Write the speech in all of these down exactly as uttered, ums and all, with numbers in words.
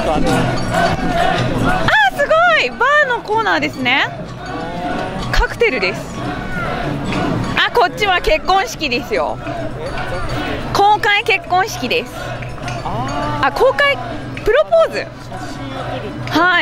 あ、すごい、バーのコーナーですね。カクテルです。あ、こっちは結婚式ですよ。公開結婚式です。あ、公開プロポーズ。はい。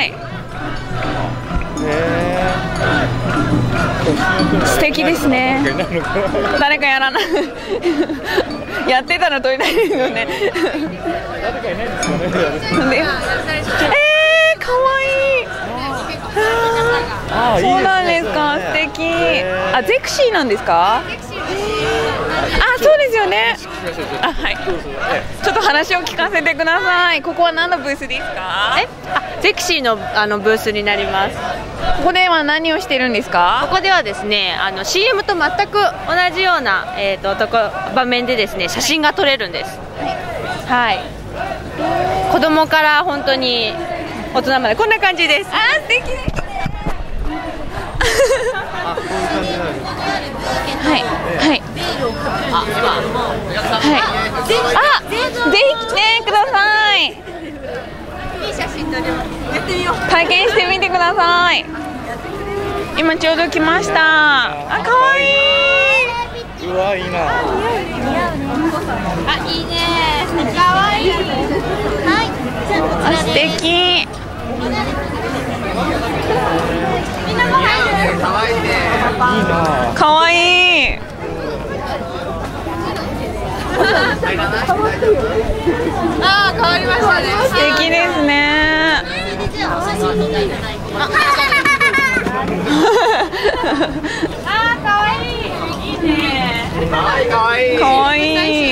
素敵ですね。誰かやらないやってたら撮りたいですよね。誰かいないんですかね。えー、かわいい。あ、そうなんですか。素敵。あ、ゼクシーなんですか。あ、そうですよね。あ、はい。ちょっと話を聞かせてください。ここは何のブースですか。 え、あ、ゼクシーのあのブースになります。 ここでは何をしてるんですか。 ここではですね、あの シーエム と全く同じような、えー、ととこ場面でですね、写真が撮れるんです。はい。子供から本当に大人までこんな感じです。 あ、素敵ですね。はいはいあ、ぜひ来てください。いい写真撮れます。やってみよう。体験してみてください。今ちょうど来ました。あ、かわいい。 うわ、いいな。 あ、いいね。かわいい。はい。 あ、素敵。 みんなも入る。 かわいいね。いいな。 かわいい。 あー、変わりましたね。 素敵ですね。 あー、かわいい。いいね。 かわいい、かわいい。 かわいい。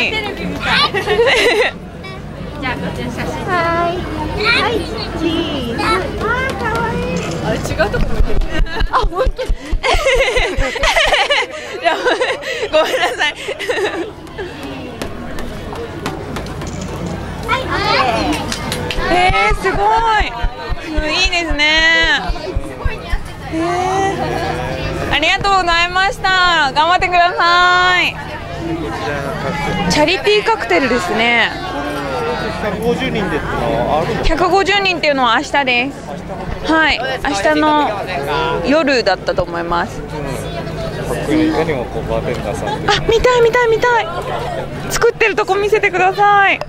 じゃあ、こっちの写真。 はい。はい。チーズ。あー、かわいい。あれ、違うとこ見てる。あ、本当。いや、ごめんなさい。えー、すごい。いいですね。えー、ありがとうございました。頑張ってください。チャリティーカクテルですね。 ひゃくごじゅうにんでってのはあるんですか。 ひゃくごじゅうにんっていうのは明日です。はい、明日の夜だったと思います。 いかにもこうバーテンダーさんで。 あ、見たい見たい見たい。作ってるとこ見せてください。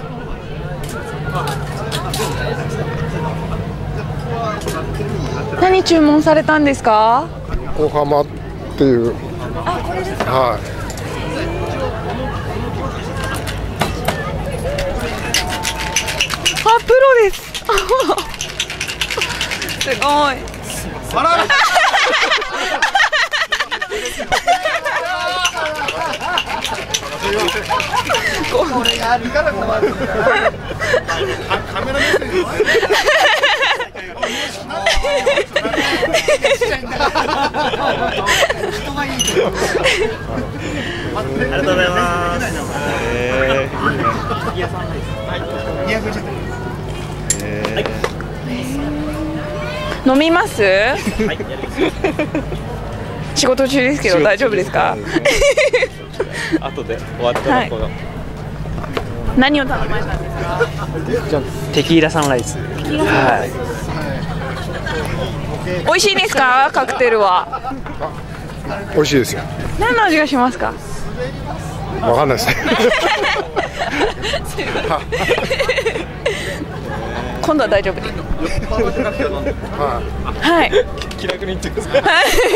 何注文されたんですか。 小浜っていう。 あ、これですか。 はい。 あ、プロです。すごい。 あららこれがあるから困る。カメラ目線で。人がいい。ありがとうございます。 飲みます？仕事中ですけど大丈夫ですか？ 後で終わったらこの。 何を頼まれたんですか？ じゃテキーラサンライズ。はい。 美味しいですか？カクテルは。 美味しいですよ。 何の味がしますか？ わかんないですね。 今度は大丈夫です。はい。 気楽に言ってください。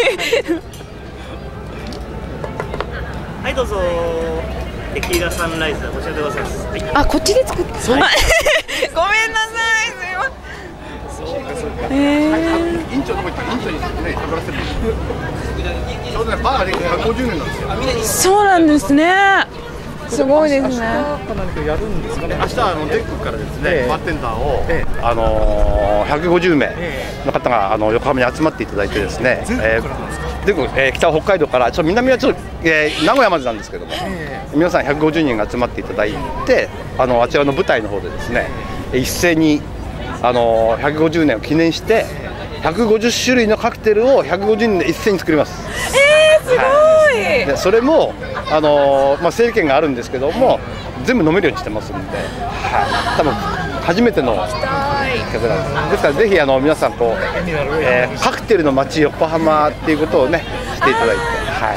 はい、どうぞ。テキーラサンライズこちらでございます。はい、 あ、こっちで作った。ごめんなさい。すみません。えー、 院長どこ行った？院長にね、かからせる。ちょうどね、バーでひゃくごじゅうねんなんですよ。 そうなんですね。すごいですね。 明日何かやるんですかね。明日あのデックからですね、バーテンダーをあのひゃくごじゅうめいの方があの横浜に集まっていただいてですね。で、えー、北は北海道からちょっと南はちょっと、えー、名古屋までなんですけども、皆さんひゃくごじゅうにんが集まっていただいて、あのあちらの舞台の方でですね、一斉にあのひゃくごじゅうねんを記念してひゃくごじゅっしゅるいのカクテルをひゃくごじゅうにんで一斉に作ります。 えー、すごい。はい、 でそれもあのまあ整理券があるんですけども、全部飲めるようにしてますんで、はい、多分初めての企画なんです。ですからぜひあの皆さんこう、えー、カクテルの街横浜っていうことをねしていただいて、はい、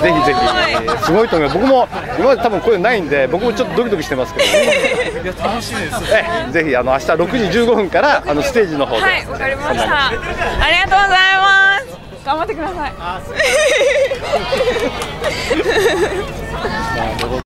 ぜひぜひ、えー、すごいと思います。僕も今まで多分これないんで僕もちょっとドキドキしてますけど、いや楽しみです。えー、ぜひあの明日ろくじじゅうごふんからあのステージの方で、 はい、わかりました。ありがとうございます。頑張ってください。